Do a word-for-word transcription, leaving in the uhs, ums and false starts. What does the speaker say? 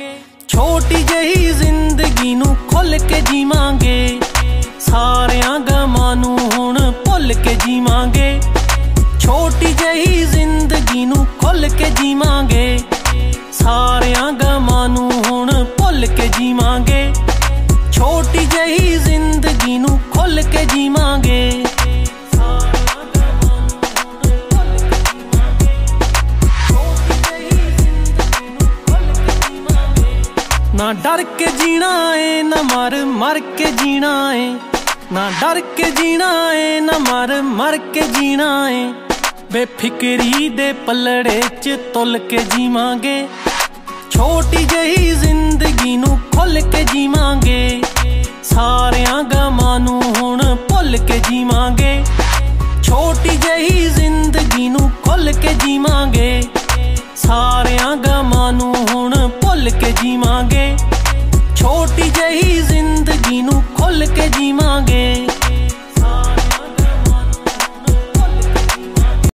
छोटी जही जिंदगी नू खुल के जीवांगे, सारियां गमां नू हुण भुल के जीवांगे। छोटी जही जिंदगी नू खुल के जीवांगे, सारियां गमां नू हुण भुल के जीवांगे। छोटी जही जिंदगी नू खुल के जीवांगे। ना डर के जीना है ना मर मर के जीना है, ना डर के जीना है ना मर मर के जीना है। बेफिक्री दे पलड़े च तुल के जीवांगे, छोटी जही जिंदगी नू खुल के जीवांगे। सारियां गमां नू हुण भुल के जीवांगे, छोटी जही जिंदगी नू खुल के जीवांगे। सारियां गमां नू हुण भुल के जीवांगे, छोटी जही जिंदगी नू खुल के जीवांगे।